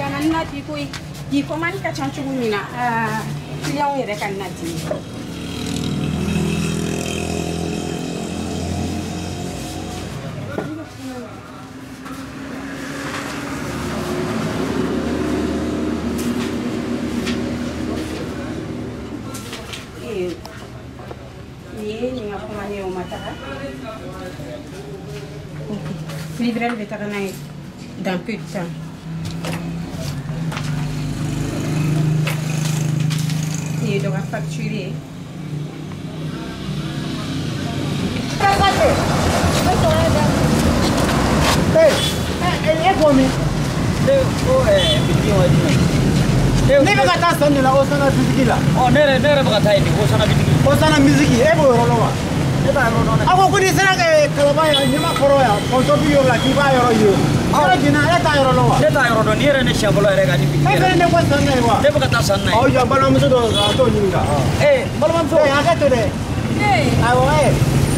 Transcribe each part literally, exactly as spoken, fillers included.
kana na ti ko i ko man ka chanchu mina ah client yere kan na ti Livreur vétérinaire dans peu de temps. Et il devra facturer. Ne bɛ ka taa sanni la Osana bisiki la. Ɔ ne yɛrɛ ne yɛrɛ bɛ ka taa yen Osana bisiki. Osana bisiki e b'o yɔrɔ la wa? E b'a yɔrɔ dɔn dɛ. A ko ko n'i sera Kalaban yan Ɲamakɔrɔ yan Kɔnto bi yɔrɔ la k'i b'a yɔrɔ ye. Yɔrɔ jina e t'a yɔrɔ la wa? Ne t'a yɔrɔ dɔn ni yɛrɛ ne siɲɛ fɔlɔ yɛrɛ ka ni bisiki. E fɛnɛ ne ko sanni ye wa? Ne bɛ ka taa sanni na ye. Ɔ yan balimamuso dɔ a t'o ɲininka. Ee balimamuso. Ee hakɛ to dɛ. Ee awɔ ee.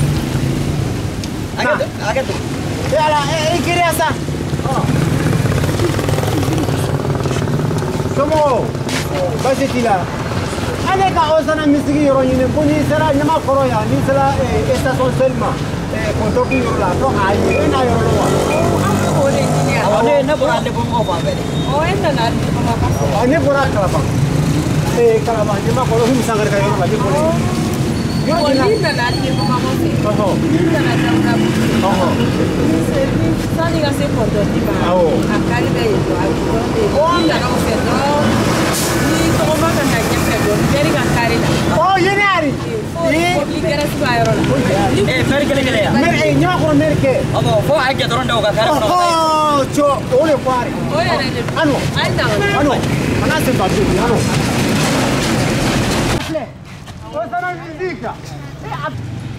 Hakɛ to hakɛ to. Ee ala ee i giriya sa. Somɔgɔw basi t'i la. Ale ka Osana misigi yɔrɔ ɲini ko n'i sera Ɲamakɔrɔ yan n'i sera station Selma Kɔntoki yɔrɔ la ko ayi e n'a yɔrɔ la wa? An b'o de ɲini yan. Awɔ ne ne bɔra ale Bamakɔ fan fɛ de. Ɔ e nana ale Bamakɔ fan fɛ. Ne bɔra Kalaban. Ee Kalaban Ɲamakɔrɔ Umu Sankare ka yɔrɔ la ne bɔra yen. Bon n'i nana ale Bamakɔ fɛ. Ɔhɔn. N'i nana Daouda Bouti. Ɔhɔn. Sani ka se Kɔntoki ma. Awɔ. A kari bɛ yen dɔrɔn a bɛ dɔrɔn de. N'i nana o fɛ dɔrɔn ni tɔgɔma ka na ɲɛfɛ dɔrɔn mɛri ka kari la. Ɔ yene ari. Fo k'i kɛra sugu a yɔrɔ la. Ee mɛri kelen kelen yan. Mɛri ee Ɲamakɔrɔ mɛri kɛ. Ɔbɔ fo a jɛ dɔrɔn de o ka kari kɔnɔ. Ɔhɔn co o de ko ari. O yɛrɛ de don. Ano. Ayi na. Ano. Ana se ba bi ano. Filɛ. Osana bisika. Ee a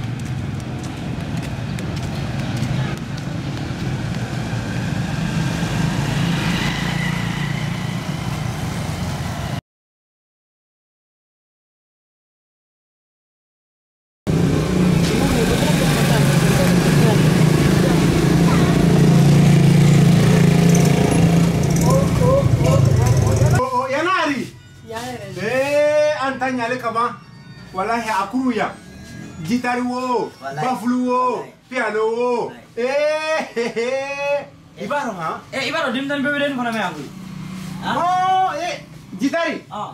Nyale kaba wallahi akuru ya gitari wo bafulu wo piano wo eh ibaro ha eh ibaro dim dan bebe den fana me aku oh eh gitari ah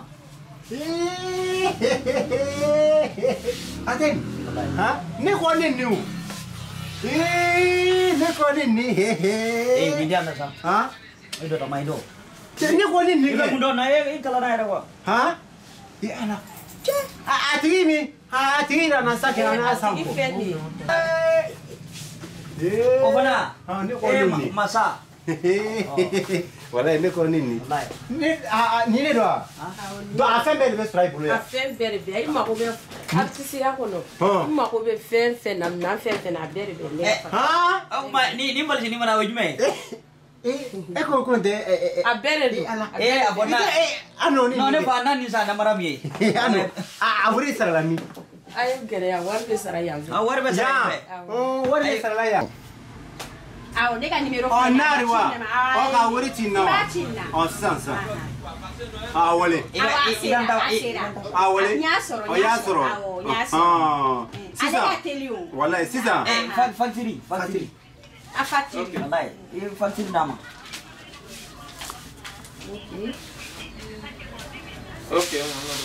aten ha ne ko ne ni eh ne ko ne ni eh bidia na sa ha ido to mai do ne ko ne ni ga mundo na e kala na era ko ha ya ana a tigi mi a tigi da na sake na sanko eh o bana ha ne ko ni masa wala ne ko ni ni ni a ni ne do do a fɛn bɛɛ de bɛ sɔrɔ i bolo yan a fɛn bɛɛ de bɛ i mako bɛ artiste ya kɔnɔ i mako bɛ fɛn fɛn na na fɛn fɛn na a bɛɛ de bɛ ne ha o ma ni ni malisi ni mana o jumɛn e ko ko de a bɛɛ de don eh a bɔnna ano ni no ne fa na ni sa na mara mi ano a wuri sara la mi ay gɛlɛya wari bɛ sara yan a wari bɛ sara yan oh wari bɛ sara la yan aw ne ka numéro oh nari wa o ka wuri tin na wa o san san a wale idan da a wale o ya soro ah sisa wallahi sisa eh factory factory a factory wallahi e factory dama okay okay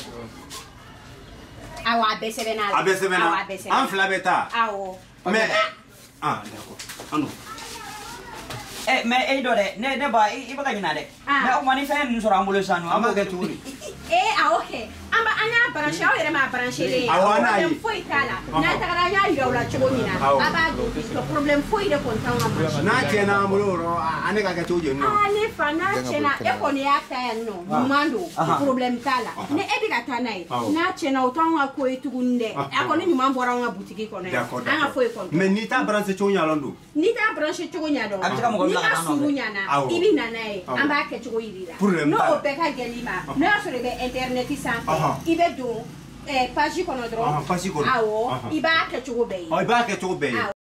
awa abese benal abese benal an fila beta awo mais ah d'accord anu eh mais e do de ne ne ba i ba kanyina de mais o mani fe ni soro ambulo sanu amba ke turi eh ah okay amba anya branche o yere ma branche le awana yi foi kala na tagara nya yo la chogomina aba do to problem foi de kontan amba na chena ambulo ro ane ka ke toje no ale fa na chena e ko ne akta ya no mando problem kala ne e biga tanai na chena utonwa ko etugunde ako ni nyuma mbora nga boutique ko ne anga foi ko mais ni ta branche chonya londo ni ta branche chonya do ni ka surunya na ibina nae amba ke chogo irira no opeka gelima no asore be internet sa ibe do eh page kono dro awo iba ke chogo be iba ke chogo be